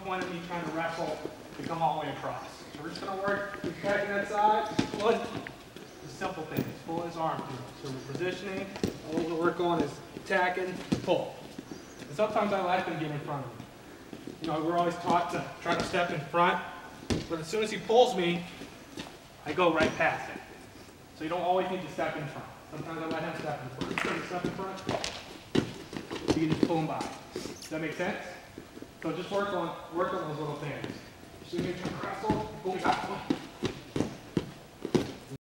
point of me trying to wrestle to come all the way across. So we're just going to work, he's attacking that side, just pulling. It's a simple thing, just pulling his arm through. So we're positioning, all we're going to work on is attacking, pull. And sometimes I let him get in front of me. You know, we're always taught to try to step in front, but as soon as he pulls me, I go right past it. So you don't always need to step in front. Sometimes I let him step in front. Instead of step in front, you can just pull him by. Does that make sense? So just work on those little things. So you try to wrestle, pull me back.